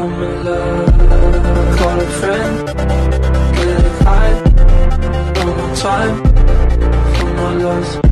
I'm in love. Call a friend, get high, one more time for my loves.